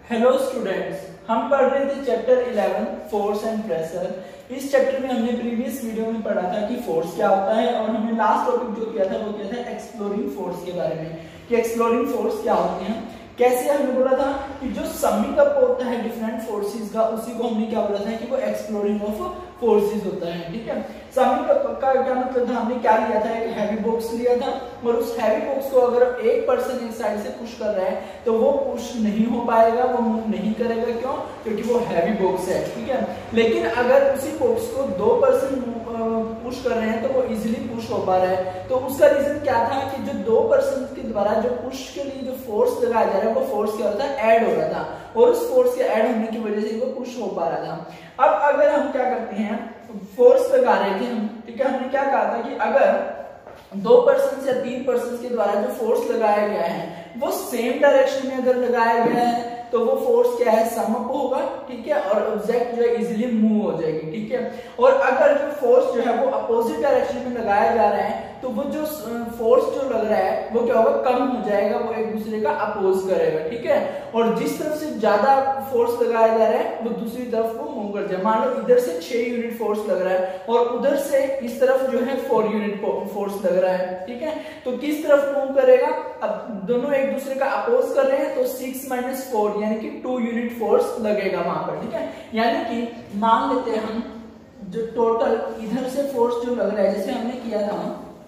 Hello students, हम पढ़ रहे थे चैप्टर 11 फोर्स एंड प्रेशर। इस चैप्टर में हमने प्रीवियस वीडियो में पढ़ा था कि फोर्स क्या होता है और हमने लास्ट टॉपिक जो किया था वो किया था एक्सप्लोरिंग फोर्स के बारे में कि एक्सप्लोरिंग फोर्स क्या होते हैं। कैसे हमने बोला था कि जो समिंग अप होता है डिफरेंट फोर्सेस का, उसी को हमने क्या बोला था कि वो एक्सप्लोरिंग ऑफ फोर्सेस होता है। ठीक है, समिंग अप का क्या मतलब था, हमने क्या लिया था, एक हैवी बॉक्स लिया था और उस हैवी बॉक्स को अगर एक पर्सन एक साइड से पुश कर रहा है तो वो पुश नहीं हो पाएगा, वो मूव नहीं करेगा। क्यों? क्योंकि वो हैवी बॉक्स है। ठीक है, लेकिन अगर उसी बॉक्स को दो पर्सन पुश कर रहे हैं तो वो इजीली पुश हो पा रहा है। तो उसका रीजन क्या था कि जो दो पर्सन के द्वारा जो पुश के लिए जो फोर्स लगाया जा रहा है वो फोर्स क्या होता है, ऐड हो रहा था और उस फोर्स के ऐड होने की वजह से वो पुश हो पा रहा था। अब अगर हम क्या करते हैं, फोर्स लगा रहे थे हम, ठीक है, हमने क्या कहा था कि अगर दो पर्सन या तीन पर्सन के द्वारा जो फोर्स लगाया गया है वो सेम डायरेक्शन में अगर लगाया गया है तो वो फोर्स क्या है, सम अप होगा। ठीक है, और ऑब्जेक्ट जो है इजीली मूव हो जाएगी। ठीक है, और अगर जो फोर्स जो है वो अपोजिट डायरेक्शन में लगाया जा रहा है तो वो जो फोर्स जो लग रहा है वो क्या होगा, कम हो जाएगा, वो एक दूसरे का अपोज करेगा। ठीक है, और जिस तरफ से ज्यादा फोर्स लगाया जा रहा है वो दूसरी तरफ को मूव कर जाए। मान लो इधर से 6 यूनिट फोर्स लग रहा है और उधर से इस तरफ जो है 4 यूनिट फोर्स लग रहा है। ठीक है, तो किस तरफ मूव करेगा, अब दोनों एक दूसरे का अपोज कर रहे हैं तो 6 - 4 यानी कि 2 यूनिट फोर्स लगेगा वहां पर। ठीक है, यानी कि मान लेते हैं हम जो टोटल इधर से फोर्स जो लग रहा है, जैसे हमने किया था,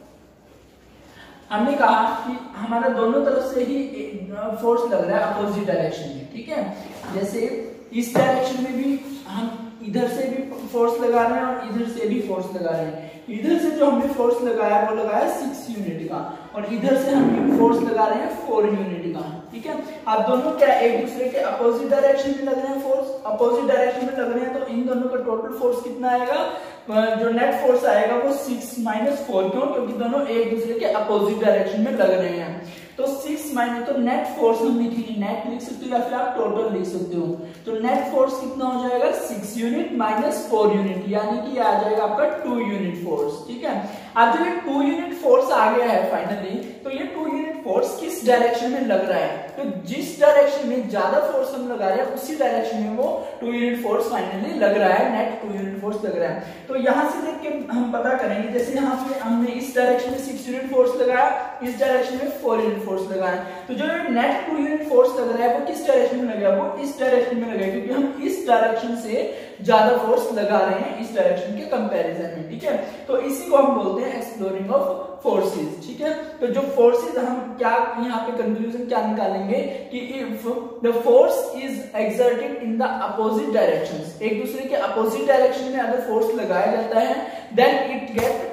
हमने कहा कि हमारा दोनों तरफ से ही फोर्स लग रहा है अपोजिट डायरेक्शन में। ठीक है, जैसे इस डायरेक्शन में भी हम इधर से भी फोर्स लगा रहे हैं और इधर से भी फोर्स लगा रहे हैं। इधर से जो हमने फोर्स लगाया वो लगाया 6 यूनिट का और इधर से हम फोर्स लगा रहे हैं 4 यूनिट का। ठीक है, आप दोनों क्या एक दूसरे के अपोजिट डायरेक्शन में लग रहे हैं, फोर्स अपोजिट डायरेक्शन में लग रहे हैं, तो इन दोनों का टोटल फोर्स कितना आएगा, जो नेट फोर्स आएगा वो 6 - 4। क्यों? क्योंकि दोनों एक दूसरे के अपोजिट डायरेक्शन में लग रहे हैं। तो 6 तो नेट फोर्स हम लिखेंगे, नेट लिख सकते हो या फिर आप टोटल लिख सकते हो। तो नेट फोर्स कितना हो जाएगा, 6 यूनिट - 4 यूनिट, यानी कि आ जाएगा आपका 2 यूनिट फोर्स। ठीक है, अब जो ये 2 यूनिट फोर्स आ गया है फाइनली, तो ये 2 यूनिट फोर्स किस डायरेक्शन में लग रहा है, तो जिस डायरेक्शन में ज्यादा फोर्स हम लगा रहे हैं उसी डायरेक्शन में वो 2 यूनिट फोर्स फाइनली लग रहा है, नेट 2 यूनिट फोर्स लग रहा है। तो यहां से देख के हम पता करेंगे, जैसे यहाँ पे हमने इस डायरेक्शन में 6 यूनिट फोर्स लगाया, इस डायरेक्शन में 4 यूनिट फोर्स लगाया, तो जो नेट 2 यूनिट फोर्स लग रहा है वो किस डायरेक्शन में लगेगा, वो इस डायरेक्शन में लगेगा, क्योंकि हम इस डायरेक्शन से ज्यादा फोर्स लगा रहे हैं इस डायरेक्शन के कंपैरिजन में। ठीक है, तो इसी को हम बोलते हैं एक्सप्लोरिंग ऑफ फोर्सेस। ठीक है, तो जो फोर्सेस हम क्या यहाँ पे कंक्लूजन क्या निकालेंगे कि if the force is exerted in the opposite directions, एक दूसरे के अपोजिट डायरेक्शन में अगर फोर्स लगाया जाता है देन इट गेट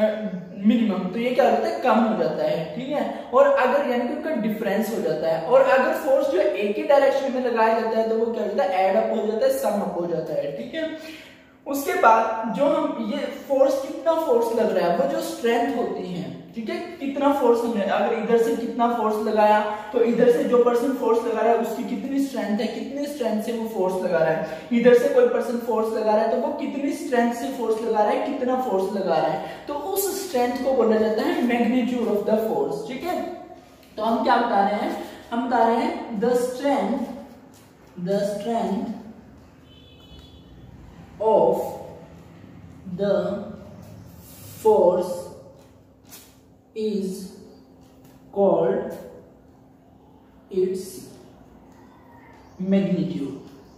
मिनिमम, तो ये क्या होता है, कम हो जाता है। ठीक है, और अगर यानी कि उनका डिफरेंस हो जाता है, और अगर फोर्स जो एक ही डायरेक्शन में लगाया जाता है तो वो क्या होता है, एड अप हो जाता है, सम अप हो जाता है। ठीक है, उसके बाद जो हम ये फोर्स कितना फोर्स लग रहा है वो जो स्ट्रेंथ होती है, ठीक है, कितना फोर्स हमने, अगर इधर से कितना फोर्स लगाया तो इधर से जो पर्सन फोर्स लगा रहा है उसकी कितनी स्ट्रेंथ है, कितनी स्ट्रेंथ से वो फोर्स लगा रहा है, इधर से कोई पर्सन फोर्स लगा रहा है तो वो कितनी स्ट्रेंथ से फोर्स लगा रहा है, कितना फोर्स लगा रहा है, तो उस स्ट्रेंथ को बोला जाता है मैग्नीट्यूड ऑफ द फोर्स। ठीक है, तो हम क्या बता रहे हैं, हम बता रहे हैं the strength of the force is called its magnitude।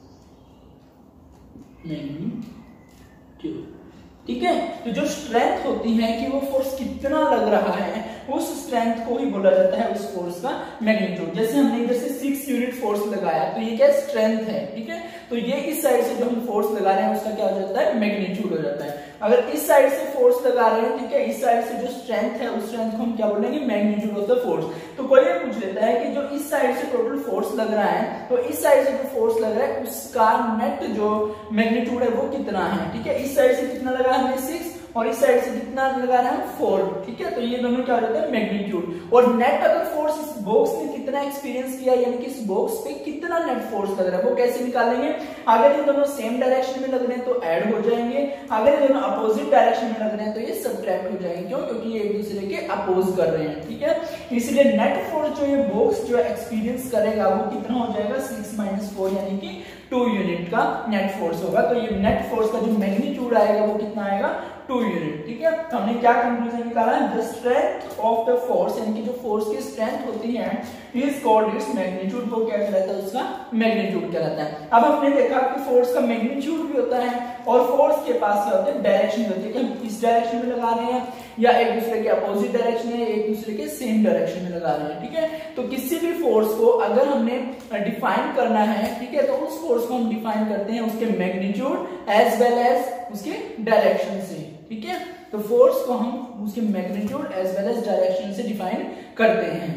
ठीक है, तो जो स्ट्रेंथ होती है कि वो फोर्स कितना लग रहा है उस स्ट्रेंथ को ही बोला जाता है उस फोर्स का मैग्नीट्यूड। जैसे हमने इधर से 6 यूनिट फोर्स लगाया तो ये क्या स्ट्रेंथ है। ठीक है, तो ये इस साइड से जो हम फोर्स लगा रहे हैं उसका क्या हो जाता है, मैग्नीट्यूड हो जाता है। अगर इस साइड से फोर्स लगा रहे हैं, ठीक है, इस साइड से जो स्ट्रेंथ है उस स्ट्रेंथ को हम क्या बोलेंगे, मैग्नीट्यूड ऑफ द फोर्स। तो कोई ये पूछ लेता है कि जो इस साइड से टोटल फोर्स लग रहा है तो इस साइड से जो फोर्स लग रहा है उसका नेट जो मैग्नीट्यूड है वो कितना है। ठीक है, इस साइड से कितना लगा हमने 6 और इस साइड से कितना लगा रहे हैं 4, ठीक है। तो ये दोनों क्या हो जाते हैं मैग्नीट्यूड। और नेट अगर फोर्स इस बॉक्स ने कितना एक्सपीरियंस किया, यानी कि इस बॉक्स पे कितना नेट फोर्स लग रहा है, वो कैसे निकालेंगे? अगर ये दोनों सेम डायरेक्शन में लग रहे हैं तो ऐड हो जाएंगे, अगर ये दोनों अपोजिट डायरेक्शन में लग रहे हैं तो ये सब्ट्रैक्ट हो जाएंगे। क्यों? क्योंकि ये एक दूसरे के अपोज कर रहे हैं, ठीक है। इसलिए नेट फोर्स जो ये बॉक्स जो एक्सपीरियंस करेगा वो कितना हो जाएगा 6 - 4 यानी कि 2 यूनिट का नेट फोर्स होगा। तो ये नेट फोर्स का जो मैग्नीट्यूड आएगा वो कितना आएगा 2 यूनिट, ठीक है। तो हमने क्या कंक्लूजन निकाला है? The strength of the force, यानी कि जो फोर्स की स्ट्रेंथ होती है इज कॉल्ड इट्स मैग्नीट्यूड। वो क्या कहलाता है? उसका मैग्नीट्यूड कहलाता है। अब हमने देखा कि फोर्स का मैग्नीट्यूड भी होता है और फोर्स के पास क्या होता है? डायरेक्शन होती है कि हम इस डायरेक्शन में लगा रहे हैं या एक दूसरे के अपोजिट डायरेक्शन में, एक दूसरे के सेम डायरेक्शन में लगा रहे हैं, ठीक है। तो किसी भी फोर्स को अगर हमने डिफाइन करना है, ठीक है, तो उस फोर्स को हम डिफाइन करते हैं उसके मैग्नीट्यूड एज वेल एज उसके डायरेक्शन से, ठीक है। तो फोर्स को हम उसके magnitude as well as direction से डिफाइन करते हैं।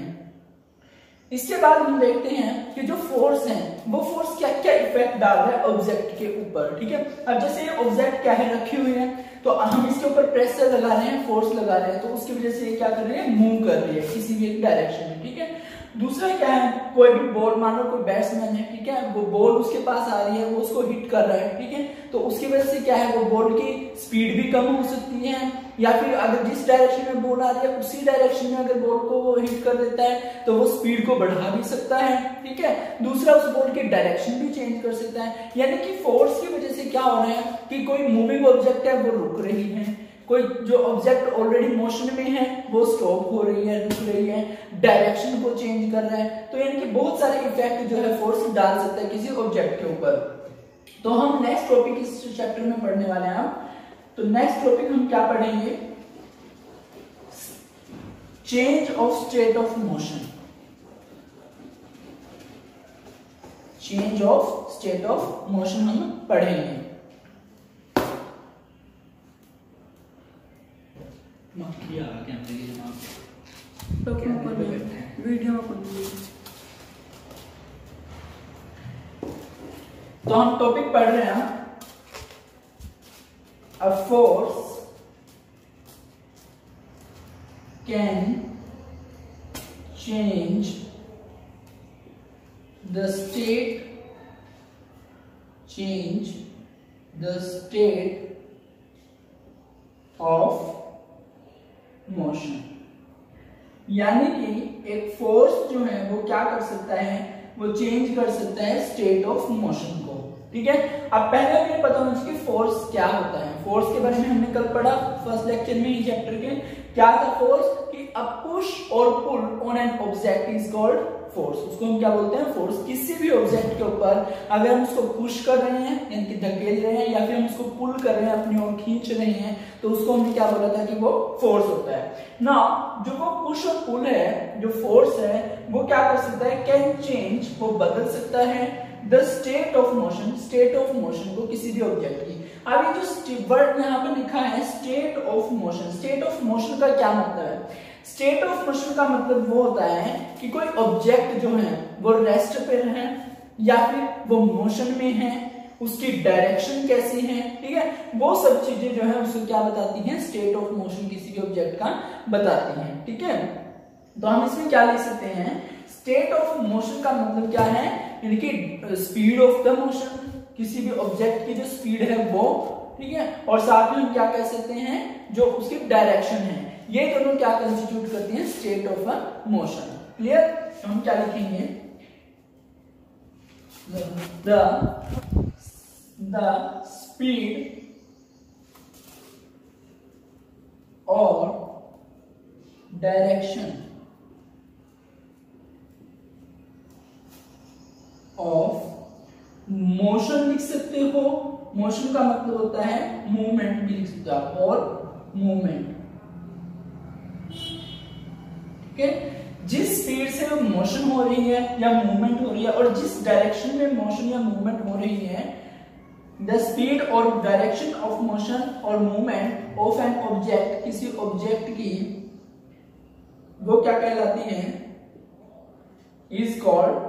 इसके बाद हम देखते हैं कि जो फोर्स है वो फोर्स क्या क्या इफेक्ट डाल रहा है ऑब्जेक्ट के ऊपर, ठीक है। अब जैसे ये ऑब्जेक्ट क्या है, रखी हुई है, तो हम इसके ऊपर प्रेशर लगा रहे हैं, फोर्स लगा रहे हैं, तो उसकी वजह से ये क्या कर रही है? मूव कर रही है किसी भी एक डायरेक्शन में, ठीक है। दूसरा क्या है? कोई भी बॉल, मान लो कोई बैट्समैन है, ठीक है, वो बॉल उसके पास आ रही है, वो उसको हिट कर रहा है, ठीक है, तो उसकी वजह से क्या है? वो बॉल की स्पीड भी कम हो सकती है, या फिर अगर जिस डायरेक्शन में बॉल आ रही है उसी डायरेक्शन में अगर बॉल को वो हिट कर देता है तो वो स्पीड को बढ़ा भी सकता है, ठीक है। दूसरा, उस बॉल की डायरेक्शन भी चेंज कर सकता है। यानी कि फोर्स की वजह से क्या हो रहा है कि कोई मूविंग ऑब्जेक्ट है वो रुक रही है, कोई जो ऑब्जेक्ट ऑलरेडी मोशन में है वो स्टॉप हो रही है, रुक रही है, डायरेक्शन को चेंज कर रहा है। तो यानी कि बहुत सारे इफेक्ट जो है फोर्स डाल सकता है किसी ऑब्जेक्ट के ऊपर। तो हम नेक्स्ट टॉपिक इस चैप्टर में पढ़ने वाले हैं हम। तो नेक्स्ट टॉपिक हम क्या पढ़ेंगे? Change of state of motion. Change of state of motion हम पढ़ेंगे। तो हम टॉपिक पढ़ रहे हैं A force can change the state of motion। यानी कि एक फोर्स जो है वो क्या कर सकता है? वो चेंज कर सकता है स्टेट ऑफ मोशन को, ठीक है। अब पहले हमें पता होना चाहिए फोर्स क्या होता है। फोर्स के बारे में हमने कल पढ़ा फर्स्ट लेक्चर में ही चैप्टर के। क्या था फोर्स? कि अ पुश और pull on an object is called force. उसको हम क्या बोलते हैं? फोर्स। किसी भी ऑब्जेक्ट के ऊपर अगर हम उसको पुश कर रहे हैं यानी कि धकेल रहे हैं, या फिर हम उसको पुल कर रहे हैं, अपनी ओर खींच रहे हैं, तो उसको हमने क्या बोला था कि वो फोर्स होता है ना। जो वो पुश और पुल है, जो फोर्स है, वो क्या कर सकता है? कैन चेंज, वो बदल सकता है the state of motion, state of motion को किसी भी ऑब्जेक्ट की। अब ये जो वर्ड यहाँ पे लिखा है state of motion, state of motion का क्या मतलब है? स्टेट ऑफ मोशन का मतलब वो होता है कि कोई ऑब्जेक्ट जो है वो रेस्ट पे है या फिर वो मोशन में है, उसकी डायरेक्शन कैसी है, ठीक है, वो सब चीजें जो है उसको क्या बताती हैं? स्टेट ऑफ मोशन किसी भी ऑब्जेक्ट का बताती हैं, ठीक है। तो हम इसमें क्या लिख सकते हैं? स्टेट ऑफ मोशन का मतलब क्या है? यानी कि स्पीड ऑफ द मोशन, किसी भी ऑब्जेक्ट की जो स्पीड है वो, ठीक है, और साथ में हम क्या कह सकते हैं? जो उसकी डायरेक्शन है, ये दोनों क्या कंस्टिट्यूट करते हैं? State of a motion. Clear? तो हम क्या लिखेंगे? the speed or direction of motion लिख सकते हो। मोशन का मतलब होता है मूवमेंट भी लिख सकते हो आप, और मूवमेंट, ठीक है। जिस स्पीड से मोशन हो रही है या मूवमेंट हो रही है और जिस डायरेक्शन में मोशन या मूवमेंट हो रही है, द स्पीड और डायरेक्शन ऑफ मोशन और मूवमेंट ऑफ एन ऑब्जेक्ट, किसी ऑब्जेक्ट की, वो क्या कहलाती है? Is called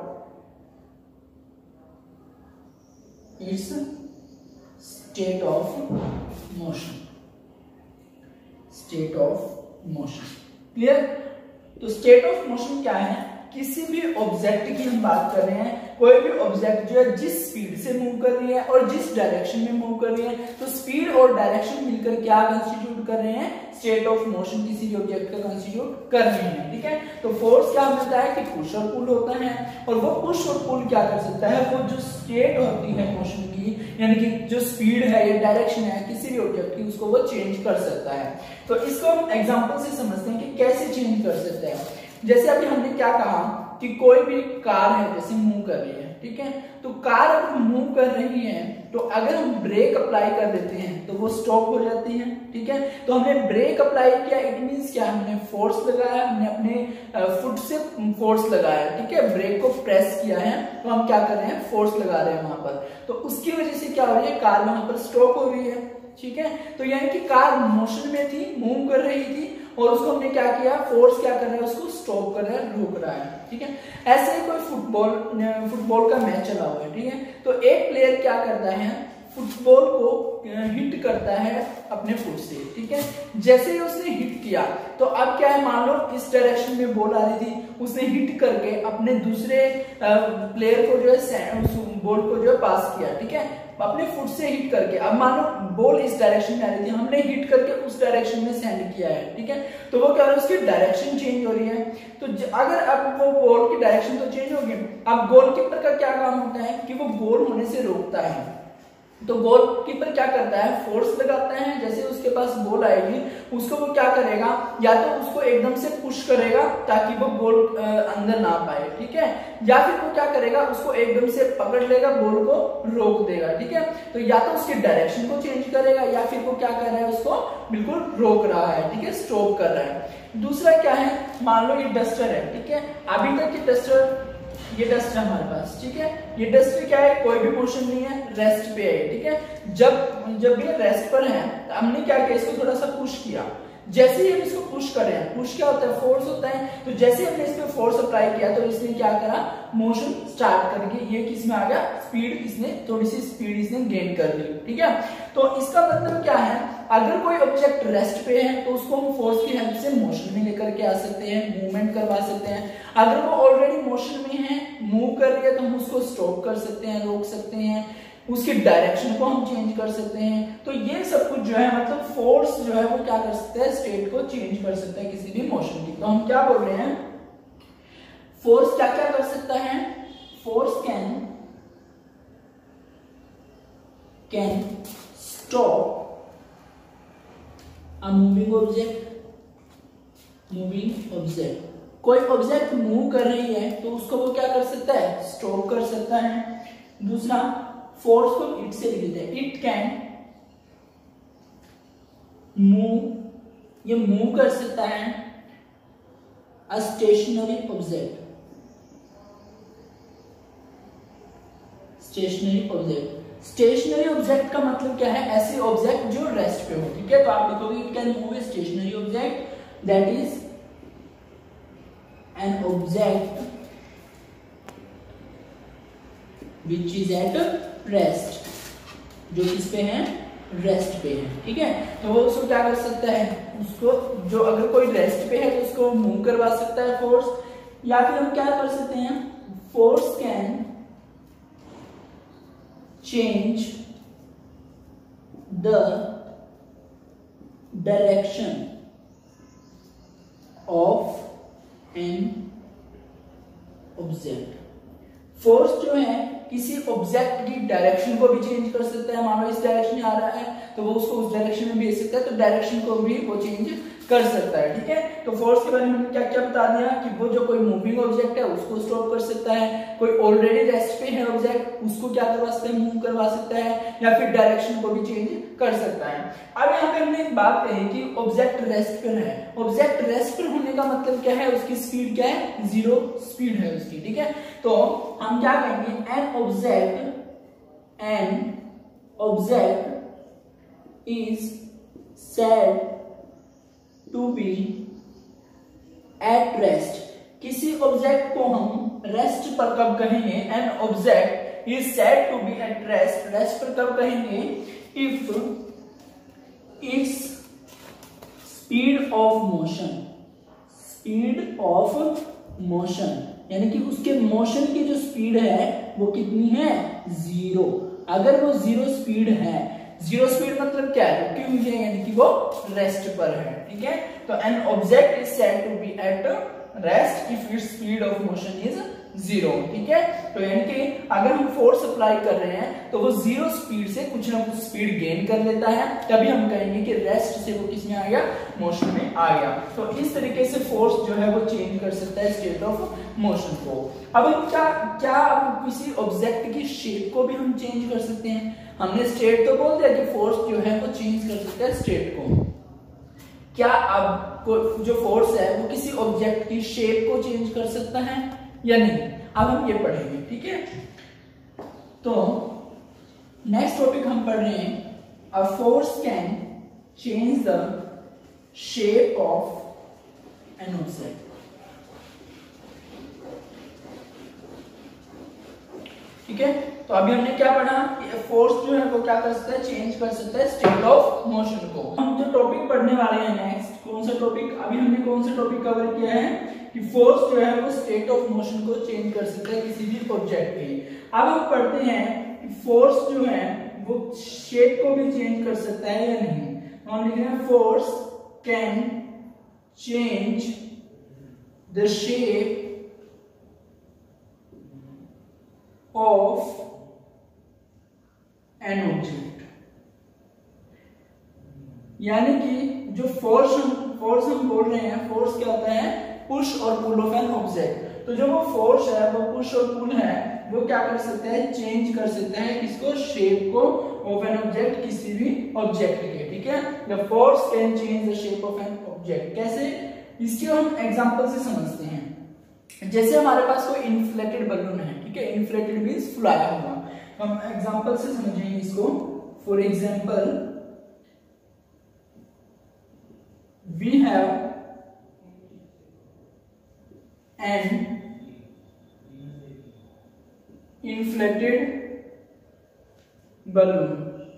its state of motion. State of motion. Clear? तो स्टेट ऑफ मोशन क्या है? किसी भी ऑब्जेक्ट की हम बात कर रहे हैं, कोई भी ऑब्जेक्ट जो है जिस स्पीड से मूव कर रही है और जिस डायरेक्शन में मूव कर रही है, तो स्पीड और डायरेक्शन मिलकर क्या कंस्टिट्यूट कर रहे हैं? स्टेट ऑफ मोशन किसी भी ऑब्जेक्ट का कंस्टिट्यूट कर रहे हैं। ठीक है, तो फोर्स क्या मिलता है कि पुश और पुल होता है, और वो पुश और पुल क्या कर सकता है? वो जो स्टेट होती है मोशन की, यानी कि जो स्पीड है या डायरेक्शन है किसी भी ऑब्जेक्ट की, उसको वो चेंज कर सकता है। तो इसको हम एग्जांपल से समझते हैं कि कैसे चेंज कर सकते हैं। जैसे अभी हमने क्या कहा कि कोई भी कार है जैसे मूव कर रही है, ठीक है, तो कार अगर मूव कर रही है तो अगर हम ब्रेक अप्लाई कर देते हैं तो वो स्टॉप हो जाती है। ठीक है, तो हमने ब्रेक अप्लाई किया, इट मींस क्या? हमने फोर्स लगाया, हमने अपने फुट से फोर्स लगाया। ठीक है, ब्रेक को प्रेस किया है तो हम क्या कर रहे हैं? फोर्स लगा रहे हैं वहां पर, तो उसकी वजह से क्या हो रही है? कार वहां पर स्टॉप हो रही है। ठीक है, तो यानी कि कार मोशन में थी, मूव कर रही थी, और उसको हमने क्या किया? फोर्स क्या कर रहा है? उसको स्टॉप कर रहा है, रोक रहा है। ठीक है, ऐसे ही कोई फुटबॉल का मैच चला हुआ है, ठीक है, तो एक प्लेयर क्या करता है? फुटबॉल को हिट करता है अपने फुट से। ठीक है, जैसे ही उसने हिट किया तो अब क्या है? मान लो इस डायरेक्शन में बॉल आ रही थी, उसने हिट करके अपने दूसरे प्लेयर को जो है उस बॉल को जो है पास किया। ठीक है, अपने फुट से हिट करके, अब मान लो बॉल इस डायरेक्शन में आ रही थी, हमने हिट करके उस डायरेक्शन में सेंड किया है। ठीक है, तो वो क्या हो रहा है? उसकी डायरेक्शन चेंज हो रही है। तो अगर अब वो बॉल की डायरेक्शन तो चेंज होगी, अब गोलकीपर का क्या काम होता है कि वो गोल होने से रोकता है। तो गोलकीपर क्या करता है? फोर्स लगाता है, जैसे उसके पास बॉल आएगी उसको वो क्या करेगा? या तो उसको एकदम से पुश करेगा ताकि वो बॉल अंदर ना पाए। ठीक है, या फिर वो क्या करेगा? उसको एकदम से पकड़ लेगा, बॉल को रोक देगा। ठीक है, तो या तो उसकी डायरेक्शन को चेंज करेगा या फिर वो क्या कर रहा है? उसको बिल्कुल रोक रहा है। ठीक है, स्टॉप कर रहा है। दूसरा क्या है? मान लो ये डस्टर है। ठीक है, अभी तक ये डस्ट है हमारे पास। ठीक है, ये डस्ट क्या है? कोई भी मोशन नहीं है, रेस्ट पे है। ठीक है, जब ये रेस्ट पर है तो हमने क्या किया? इसको थोड़ा सा पुश किया। जैसे ही हम इसको पुश कर रहे हैं, पुश क्या होता है? फोर्स होता है। तो जैसे हमने इस पे फोर्स अप्लाई किया तो इसने क्या करा? मोशन स्टार्ट करके ये किस में आ गया? स्पीड, इसने थोड़ी सी स्पीड इसने गेन कर ली। ठीक है, तो इसका मतलब क्या है? अगर कोई ऑब्जेक्ट रेस्ट पे है तो उसको हम फोर्स की हेल्प से मोशन में लेकर के आ सकते हैं, मूवमेंट करवा सकते हैं। अगर वो ऑलरेडी मोशन में है, मूव कर रही है, तो हम उसको स्टॉप कर सकते हैं, रोक सकते हैं, उसकी डायरेक्शन को हम चेंज कर सकते हैं। तो ये सब कुछ जो है मतलब फोर्स जो है वो क्या कर सकता है? स्टेट को चेंज कर सकता है किसी भी मोशन की। तो हम क्या बोल रहे हैं? फोर्स क्या क्या कर सकता है? Force can stop a moving object. कोई ऑब्जेक्ट मूव कर रही है तो उसको वो क्या कर सकता है? स्टॉप कर सकता है। दूसरा, फोर्स को इट से लिख देते हैं, इट कैन मूव, ये मूव कर सकता है a stationary object. Stationary object का मतलब क्या है? ऐसे ऑब्जेक्ट जो रेस्ट पे हो। ठीक है, तो आप लिखोगे it can move a stationary object, that is an object which is at rest, जो किस पे है? रेस्ट पे है। ठीक है, तो वो उसको क्या कर सकता है? उसको जो अगर कोई रेस्ट पे है तो उसको मूव करवा सकता है फोर्स, या फिर हम क्या कर सकते हैं? Force can change the direction of an object। Force जो है किसी ऑब्जेक्ट की डायरेक्शन को भी चेंज कर सकता है। मान लो इस डायरेक्शन में आ रहा है तो वो उसको उस डायरेक्शन में भेज सकता है, तो डायरेक्शन को भी वो चेंज कर सकता है। ठीक है, तो फोर्स के बारे में हमने क्या क्या बता दिया कि वो जो कोई मूविंग ऑब्जेक्ट है उसको स्टॉप कर सकता है, कोई ऑलरेडी रेस्ट पे है ऑब्जेक्ट उसको क्या करवा सकता है? मूव करवा सकता है, या फिर डायरेक्शन को भी चेंज कर सकता है। अब यहाँ पे हमने एक बात कही कि ऑब्जेक्ट रेस्ट पर है। ऑब्जेक्ट रेस्ट पर होने का मतलब क्या है? उसकी स्पीड क्या है? 0 स्पीड है उसकी। ठीक है, तो हम क्या कहेंगे? An object is said to be at rest. किसी ऑब्जेक्ट को हम रेस्ट पर कब कहेंगे? An object is said to be at rest. Rest पर कब कहेंगे? If its speed of motion, speed of motion यानी कि उसके मोशन की जो स्पीड है वो कितनी है, 0। अगर वो 0 स्पीड है, 0 स्पीड मतलब क्या है, रुकी हुई है यानी कि वो रेस्ट पर है, ठीक है। तो an object is said to be at rest if its speed of motion is 0, ठीक है। तो यानी कि अगर हम फोर्स अप्लाई कर रहे हैं तो वो 0 स्पीड से कुछ ना कुछ स्पीड गेन कर लेता है, तभी हम कहेंगे कि रेस्ट से वो किस में आ गया, मोशन में आ गया। तो इस तरीके से फोर्स जो है वो चेंज कर सकता है स्टेट ऑफ मोशन को। अब हम क्या किसी ऑब्जेक्ट की शेप को भी हम चेंज कर सकते हैं। हमने स्टेट तो बोल दिया कि फोर्स जो है वो चेंज कर सकता है स्टेट को। क्या अब जो फोर्स है वो किसी ऑब्जेक्ट की शेप को चेंज कर सकता है या नहीं, अब हम ये पढ़ेंगे, ठीक है। तो नेक्स्ट टॉपिक हम पढ़ रहे हैं, a force can change the shape of an object. ठीक है, तो अभी हमने क्या पढ़ा कि फोर्स जो है वो क्या कर सकता है, चेंज कर सकता है स्टेट ऑफ मोशन को। हम जो टॉपिक पढ़ने वाले हैं नेक्स्ट, कौन सा टॉपिक, अभी हमने कौन सा टॉपिक कवर किया है कि फोर्स जो है वो स्टेट ऑफ मोशन को चेंज कर सकता है किसी भी ऑब्जेक्ट के। अब हम पढ़ते हैं कि फोर्स जो है वो शेप को भी चेंज कर सकता है या नहीं। तो हम लिख रहे हैं force can change the shape of an object, यानी कि जो फोर्स हम बोल रहे हैं, फोर्स क्या होता है, पुश और पुल ऑफ एन ऑब्जेक्ट। तो जो वो फोर्स है, वो पुश और पुल है, वो क्या कर सकता है, चेंज कर सकता है किसको, शेप को ऑफ एन ऑब्जेक्ट, किसी भी ऑब्जेक्ट के, ठीक है। The force can change the shape of an object. कैसे, इसके हम एग्जांपल से समझते हैं। जैसे हमारे पास कोई इन्फ्लेटेड बलून है, ठीक है, इन्फ्लेटेड मींस फुलाया हुआ। हम एग्जांपल से समझेंगे इसको। For example, we have an inflated balloon,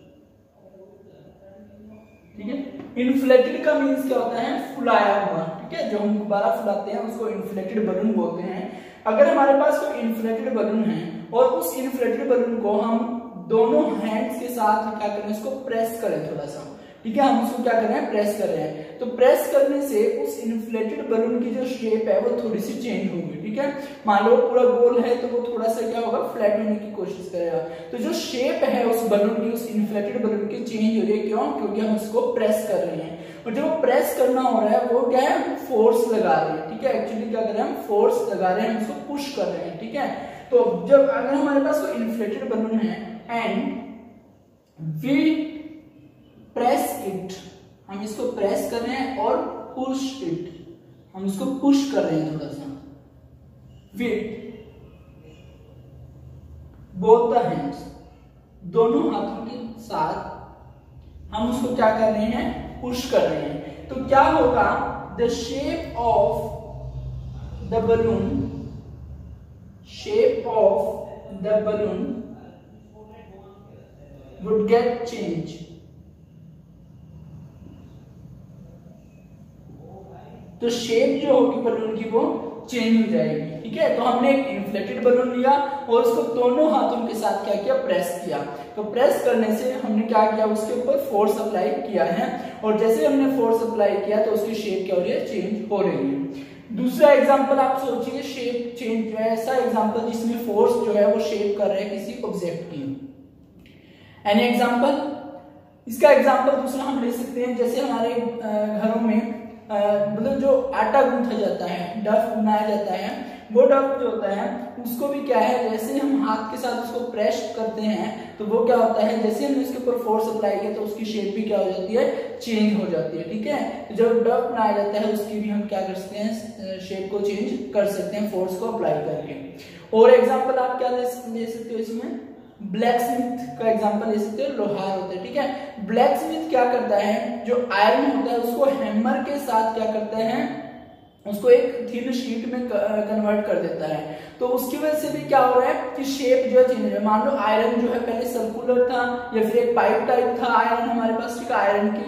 ठीक है। इन्फ्लेटेड का मीन्स क्या होता है, फुलाया हुआ, ठीक है। जो हम गुब्बारा फुलाते हैं उसको इन्फ्लेटेड बलून बोलते हैं। अगर हमारे पास कोई इन्फ्लेटेड बलून है और उस इन्फ्लेटेड बलून को हम दोनों हैंड्स के साथ क्या करें, उसको प्रेस करें थोड़ा सा, ठीक है। हम उसको क्या कर रहे हैं, प्रेस कर रहे हैं। तो प्रेस करने से उस इन्फ्लेटेड बलून की जो शेप है वो थोड़ी सी चेंज होगी, ठीक है। मान लो पूरा गोल है तो वो थोड़ा सा क्या होगा, फ्लैट होने की कोशिश करेगा। तो जो शेप है उस बलून की, उस इन्फ्लेटेड बलून की चेंज हो रही है, क्यों, क्योंकि हम उसको प्रेस कर रहे हैं। और जो प्रेस करना हो रहा है वो क्या है, फोर्स लगा रहे हैं, ठीक है। एक्चुअली क्या कर रहे हैं, हम फोर्स लगा रहे हैं, हम उसको पुश कर रहे हैं, ठीक है। तो जब अगर हमारे पास कोई इन्फ्लेटेड बलून है एंड वी प्रेस इट, हम इसको प्रेस कर रहे हैं, और पुश इट, हम इसको पुश कर रहे हैं थोड़ा सा, विथ बोथ द हैंड्स, दोनों हाथों के साथ हम उसको क्या कर रहे हैं, पुश कर रहे हैं। तो क्या होगा, the shape of the balloon, shape of the balloon would get change. तो शेप जो होगी बलून की वो चेंज हो जाएगी, ठीक है। तो हमने एक इन्फ्लेटेड बलून लिया और उसको दोनों हाथों के साथ क्या किया, प्रेस किया। तो प्रेस करने से हमने क्या किया, उसके ऊपर फोर्स अप्लाई किया है, और जैसे हमने फोर्स अप्लाई किया तो उसकी शेप क्या हो रही है, चेंज हो रही है। दूसरा एग्जांपल आप सोचिए, शेप चेंज जो है, ऐसा एग्जांपल जिसमें फोर्स जो है वो शेप कर रहा है किसी ऑब्जेक्ट की। एनी एग्जांपल, इसका एग्जांपल दूसरा हम ले सकते हैं, जैसे हमारे घरों में मतलब जो आटा गूंथा जाता है, डफ बनाया जाता है, वो डफ जो होता है उसको भी क्या है, जैसे हम हाथ के साथ उसको प्रेस करते हैं तो वो क्या होता है, जैसे हमने उसके ऊपर फोर्स अप्लाई किया तो उसकी शेप भी क्या हो जाती है, चेंज हो जाती है, ठीक है। तो जब डफ बनाया जाता है उसकी भी हम क्या कर सकते हैं, शेप को चेंज कर सकते हैं फोर्स को अप्लाई करके। और एग्जाम्पल आप क्या ले सकते हो इसमें, ब्लैक स्मिथ का एग्जांपल ले सकते हो, लोहार होते हैं, ठीक है। ब्लैक स्मिथ क्या करता है, जो आयरन होता है उसको हैमर के साथ क्या करता है, उसको एक थिन शीट में कन्वर्ट कर देता है। तो उसकी वजह से भी क्या हो रहा है कि शेप जो है चेंज हो रहा है। मान लो आयरन जो है पहले सर्कुलर था या फिर एक पाइप टाइप था आयरन हमारे पास, ठीक है, आयरन की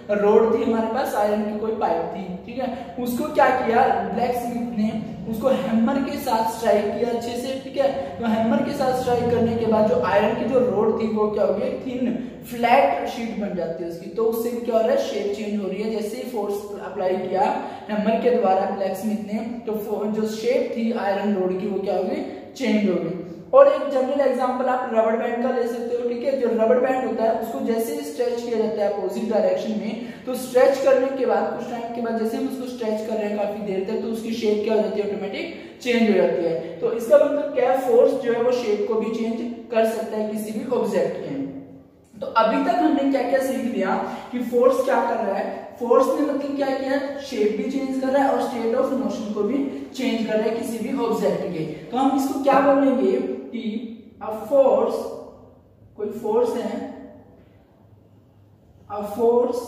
रोड थी हमारे पास, आयरन की कोई पाइप थी, ठीक है। उसको क्या किया ब्लैक स्मिथ ने, उसको हैमर के साथ स्ट्राइक किया अच्छे से, ठीक है। तो हैमर के साथ स्ट्राइक करने के बाद जो आयरन की जो रोड थी वो क्या हो गई, थिन फ्लैट शीट बन जाती है उसकी। तो उससे क्या हो रहा है, शेप चेंज हो रही है। जैसे ही फोर्स अप्लाई किया हैमर के द्वारा ब्लैक स्मिथ ने, तो जो शेप थी आयरन रोड की वो क्या हो गई, चेंज हो गई। और एक जनरल एग्जांपल आप रबर बैंड का ले सकते हो, ठीक है। जो रबर बैंड होता है उसको जैसे ही स्ट्रेच किया जाता है अपोजिट डायरेक्शन में, तो स्ट्रेच करने के बाद कुछ टाइम के बाद जैसे हम उसको स्ट्रेच कर रहे हैं काफी देर तक, तो उसकी शेप क्या हो जाती है, ऑटोमेटिक चेंज हो जाती है। तो इसका मतलब क्या है, फोर्स जो है वो शेप को भी चेंज कर सकता है किसी भी ऑब्जेक्ट के। तो अभी तक हमने क्या क्या सीख लिया कि फोर्स क्या कर रहा है। फोर्स ने मतलब क्या किया, शेप भी चेंज कर रहा है और स्टेट ऑफ मोशन को भी चेंज कर रहा है किसी भी ऑब्जेक्ट के। तो हम इसको क्या बोलेंगे कि अ फोर्स, कोई फोर्स है, अ फोर्स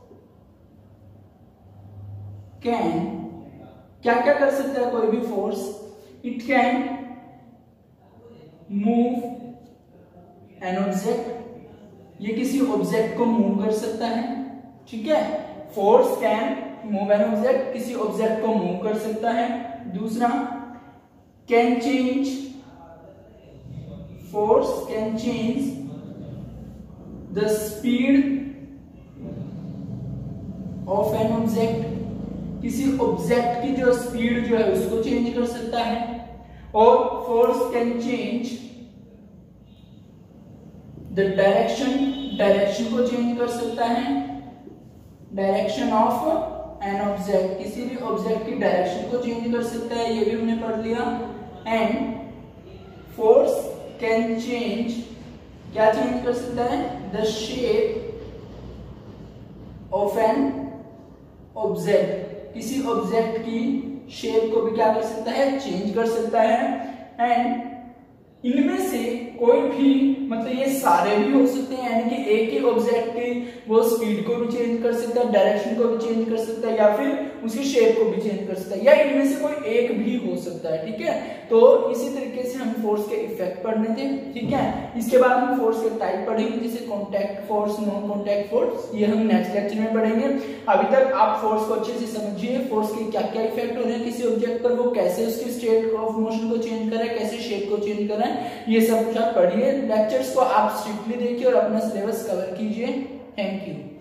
कैन, क्या क्या कर सकता है कोई भी force, it can move an object, ये किसी ऑब्जेक्ट को मूव कर सकता है, ठीक है। Force can move an object, किसी ऑब्जेक्ट को मूव कर सकता है। दूसरा, can change, force can change the speed of an object, किसी ऑब्जेक्ट की जो स्पीड जो है उसको चेंज कर सकता है। और force can change the direction, direction को चेंज कर सकता है, डायरेक्शन ऑफ एन ऑब्जेक्ट, किसी भी ऑब्जेक्ट की डायरेक्शन को चेंज कर सकता है, ये भी हमने पढ़ लिया। एंड फोर्स कैन चेंज, क्या चेंज कर सकता है, the shape of an object, किसी ऑब्जेक्ट की शेप को भी क्या कर सकता है, चेंज कर सकता है। एंड इनमें से कोई भी, मतलब ये सारे भी हो सकते हैं, यानी कि एक ही ऑब्जेक्ट की वो स्पीड को भी चेंज कर सकता है, डायरेक्शन को भी चेंज कर सकता है, या फिर उसकी शेप को भी चेंज कर सकता है, या इनमें से कोई एक भी हो सकता है, ठीक है। तो इसी तरीके से हम फोर्स के इफेक्ट पढ़ने थे, ठीक है। इसके बाद हम फोर्स के टाइप पढ़ेंगे, जैसे contact force, non contact force, ये हम नेक्स्ट लेक्चर में पढ़ेंगे। अभी तक आप फोर्स को अच्छे से समझिए, फोर्स के क्या क्या इफेक्ट हो रहे हैं किसी ऑब्जेक्ट पर, वो कैसे उसके स्टेट ऑफ मोशन को चेंज कर रहा है, कैसे शेप को चेंज कर रहा है, ये सब कुछ आप पढ़िए। लेक्चर्स को आप स्ट्रिक्टली देखिए और अपना सिलेबस कवर कीजिए। Thank you.